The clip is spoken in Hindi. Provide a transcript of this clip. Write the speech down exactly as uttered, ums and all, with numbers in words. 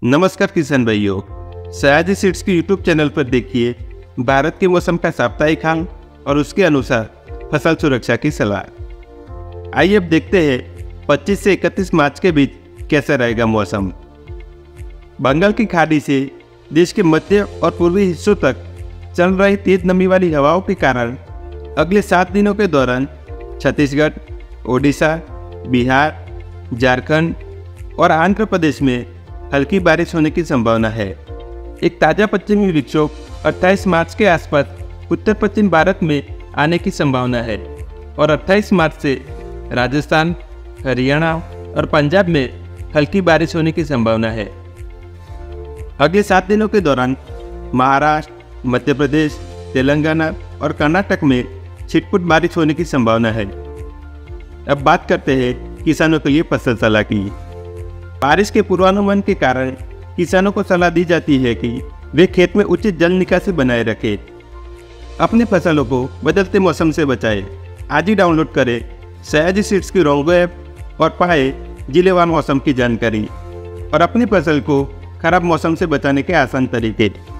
नमस्कार किसान भाइयों, सयाजी सीड्स के यूट्यूब चैनल पर देखिए भारत के मौसम का साप्ताहिक हाल और उसके अनुसार फसल सुरक्षा की सलाह। आइए अब देखते हैं पच्चीस से इकतीस मार्च के बीच कैसा रहेगा मौसम। बंगाल की खाड़ी से देश के मध्य और पूर्वी हिस्सों तक चल रही तेज नमी वाली हवाओं के कारण अगले सात दिनों के दौरान छत्तीसगढ़, ओडिशा, बिहार, झारखंड और आंध्र प्रदेश में हल्की बारिश होने की संभावना है। एक ताज़ा पश्चिमी विक्षोभ अट्ठाईस मार्च के आसपास उत्तर पश्चिम भारत में आने की संभावना है और अट्ठाईस मार्च से राजस्थान, हरियाणा और पंजाब में हल्की बारिश होने की संभावना है। अगले सात दिनों के दौरान महाराष्ट्र, मध्य प्रदेश, तेलंगाना और कर्नाटक में छिटपुट बारिश होने की संभावना है। अब बात करते हैं किसानों के लिए फसल सलाह की। बारिश के पूर्वानुमान के कारण किसानों को सलाह दी जाती है कि वे खेत में उचित जल निकासी बनाए रखें, अपनी फसलों को बदलते मौसम से बचाएं। आज ही डाउनलोड करें सयाजी सीड्स की रोंगो ऐप और पाए जिलेवार मौसम की जानकारी और अपनी फसल को खराब मौसम से बचाने के आसान तरीके।